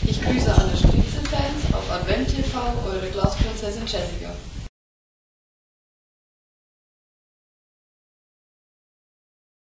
Ich grüße alle Striezelfans auf Advent TV, eure Glasprinzessin Jessica.